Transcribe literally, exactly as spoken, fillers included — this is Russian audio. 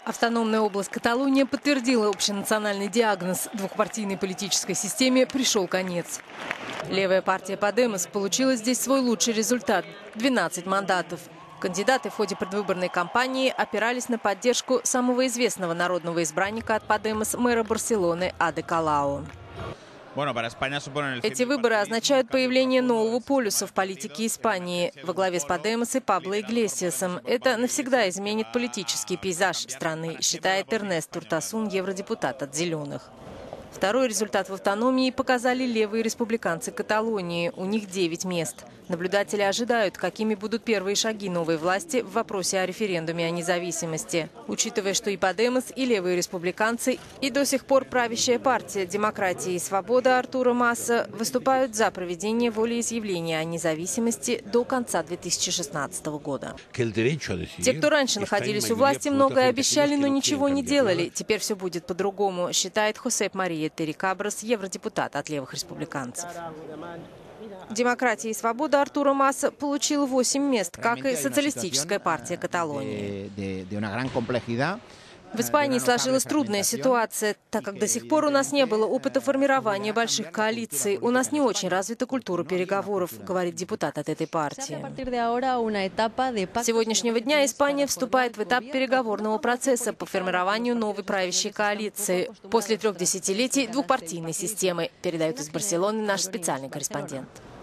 Автономная область Каталония подтвердила общенациональный диагноз. Двухпартийной политической системе пришел конец. Левая партия Подемос получила здесь свой лучший результат – двенадцать мандатов. Кандидаты в ходе предвыборной кампании опирались на поддержку самого известного народного избранника от Подемос мэра Барселоны Ады Колау. Эти выборы означают появление нового полюса в политике Испании во главе с Подемос и Пабло Иглесиасом. Это навсегда изменит политический пейзаж страны, считает Эрнест Уртасун, евродепутат от «Зеленых». Второй результат в автономии показали левые республиканцы Каталонии. У них девять мест. Наблюдатели ожидают, какими будут первые шаги новой власти в вопросе о референдуме о независимости. Учитывая, что и Подемос, и левые республиканцы, и до сих пор правящая партия «Демократия и свобода» Артура Маса выступают за проведение волеизъявления о независимости до конца две тысячи шестнадцатого года. Те, кто раньше находились у власти, многое обещали, но ничего не делали. Теперь все будет по-другому, считает Хосеп Мария Террикабрас, евродепутат от левых республиканцев. «Демократия и свобода» Артура Маса получил восемь мест, как и социалистическая партия Каталонии. В Испании сложилась трудная ситуация, так как до сих пор у нас не было опыта формирования больших коалиций. У нас не очень развита культура переговоров, говорит депутат от этой партии. С сегодняшнего дня Испания вступает в этап переговорного процесса по формированию новой правящей коалиции после трех десятилетий двухпартийной системы, передает из Барселоны наш специальный корреспондент.